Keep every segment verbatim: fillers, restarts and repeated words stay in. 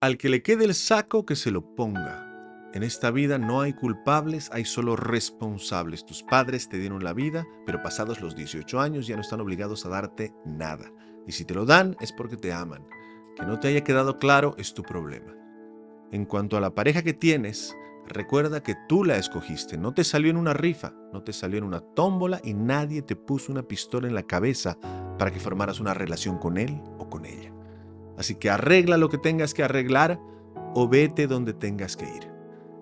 Al que le quede el saco, que se lo ponga. En esta vida no hay culpables, hay solo responsables. Tus padres te dieron la vida, pero pasados los dieciocho años ya no están obligados a darte nada. Y si te lo dan es porque te aman. Que no te haya quedado claro es tu problema. En cuanto a la pareja que tienes, recuerda que tú la escogiste. No te salió en una rifa, no te salió en una tómbola y nadie te puso una pistola en la cabeza para que formaras una relación con él o con ella. Así que arregla lo que tengas que arreglar o vete donde tengas que ir.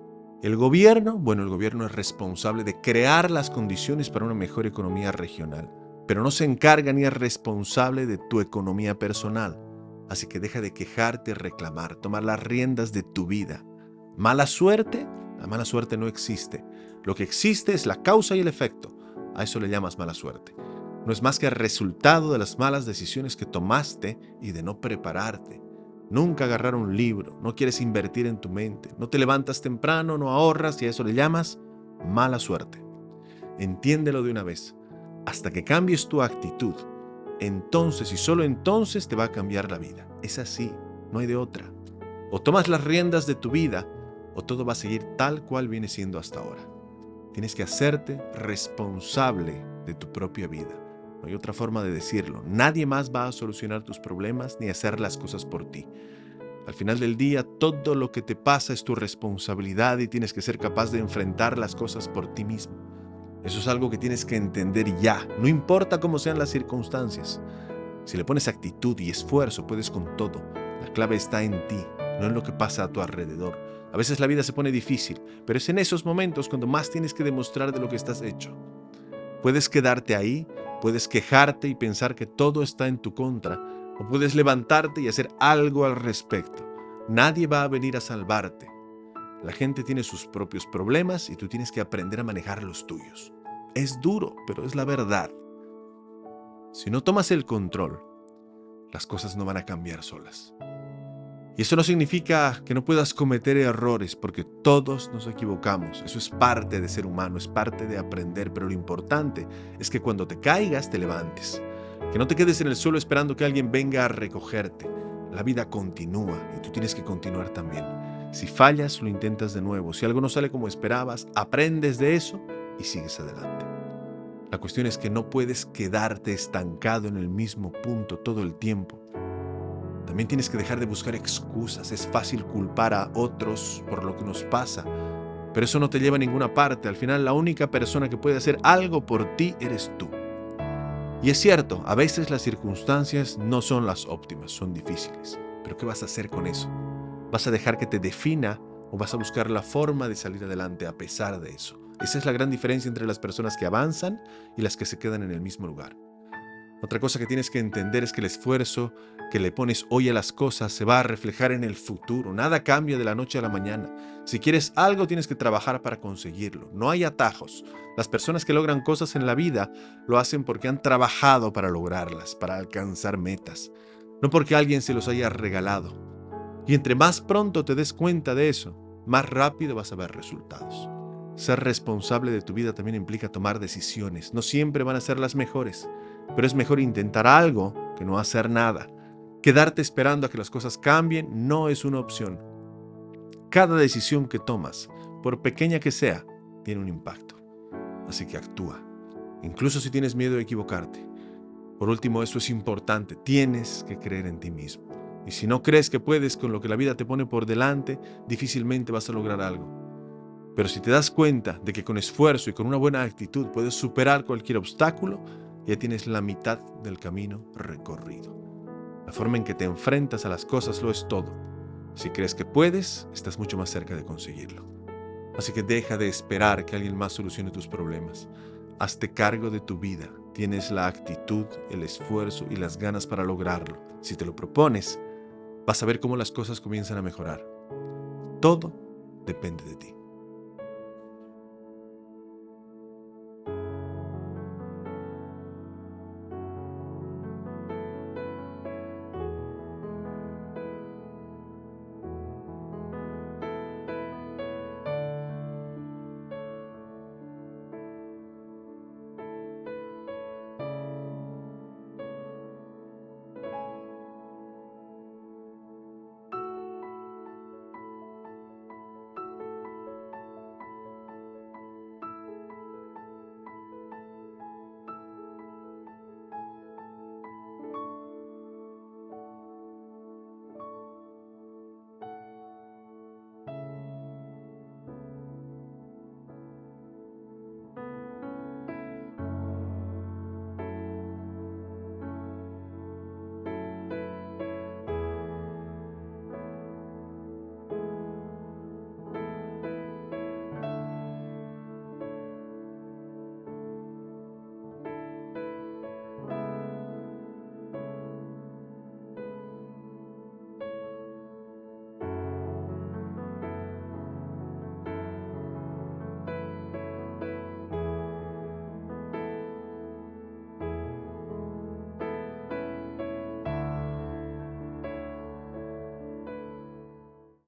El gobierno, bueno, el gobierno es responsable de crear las condiciones para una mejor economía regional, pero no se encarga ni es responsable de tu economía personal. Así que deja de quejarte y reclamar, tomar las riendas de tu vida. ¿Mala suerte? La mala suerte no existe. Lo que existe es la causa y el efecto. A eso le llamas mala suerte. No es más que el resultado de las malas decisiones que tomaste y de no prepararte. Nunca agarrar un libro, no quieres invertir en tu mente, no te levantas temprano, no ahorras y a eso le llamas mala suerte. Entiéndelo de una vez. Hasta que cambies tu actitud, entonces y solo entonces te va a cambiar la vida. Es así, no hay de otra. O tomas las riendas de tu vida o todo va a seguir tal cual viene siendo hasta ahora. Tienes que hacerte responsable de tu propia vida. No hay otra forma de decirlo. Nadie más va a solucionar tus problemas ni hacer las cosas por ti. Al final del día, todo lo que te pasa es tu responsabilidad y tienes que ser capaz de enfrentar las cosas por ti mismo. Eso es algo que tienes que entender ya. No importa cómo sean las circunstancias. Si le pones actitud y esfuerzo, puedes con todo. La clave está en ti, no en lo que pasa a tu alrededor. A veces la vida se pone difícil, pero es en esos momentos cuando más tienes que demostrar de lo que estás hecho. Puedes quedarte ahí, puedes quejarte y pensar que todo está en tu contra, o puedes levantarte y hacer algo al respecto. Nadie va a venir a salvarte. La gente tiene sus propios problemas y tú tienes que aprender a manejar los tuyos. Es duro, pero es la verdad. Si no tomas el control, las cosas no van a cambiar solas. Y eso no significa que no puedas cometer errores, porque todos nos equivocamos. Eso es parte de ser humano, es parte de aprender, pero lo importante es que cuando te caigas te levantes. Que no te quedes en el suelo esperando que alguien venga a recogerte. La vida continúa y tú tienes que continuar también. Si fallas, lo intentas de nuevo. Si algo no sale como esperabas, aprendes de eso y sigues adelante. La cuestión es que no puedes quedarte estancado en el mismo punto todo el tiempo. También tienes que dejar de buscar excusas. Es fácil culpar a otros por lo que nos pasa, pero eso no te lleva a ninguna parte. Al final, la única persona que puede hacer algo por ti eres tú. Y es cierto, a veces las circunstancias no son las óptimas, son difíciles. Pero ¿qué vas a hacer con eso? ¿Vas a dejar que te defina o vas a buscar la forma de salir adelante a pesar de eso? Esa es la gran diferencia entre las personas que avanzan y las que se quedan en el mismo lugar. Otra cosa que tienes que entender es que el esfuerzo que le pones hoy a las cosas se va a reflejar en el futuro. Nada cambia de la noche a la mañana. Si quieres algo, tienes que trabajar para conseguirlo. No hay atajos. Las personas que logran cosas en la vida lo hacen porque han trabajado para lograrlas, para alcanzar metas, no porque alguien se los haya regalado. Y entre más pronto te des cuenta de eso, más rápido vas a ver resultados. Ser responsable de tu vida también implica tomar decisiones. No siempre van a ser las mejores, pero es mejor intentar algo que no hacer nada. Quedarte esperando a que las cosas cambien no es una opción. Cada decisión que tomas, por pequeña que sea, tiene un impacto. Así que actúa, incluso si tienes miedo de equivocarte. Por último, eso es importante, tienes que creer en ti mismo. Y si no crees que puedes con lo que la vida te pone por delante, difícilmente vas a lograr algo. Pero si te das cuenta de que con esfuerzo y con una buena actitud puedes superar cualquier obstáculo, ya tienes la mitad del camino recorrido. La forma en que te enfrentas a las cosas lo es todo. Si crees que puedes, estás mucho más cerca de conseguirlo. Así que deja de esperar que alguien más solucione tus problemas. Hazte cargo de tu vida. Tienes la actitud, el esfuerzo y las ganas para lograrlo. Si te lo propones, vas a ver cómo las cosas comienzan a mejorar. Todo depende de ti.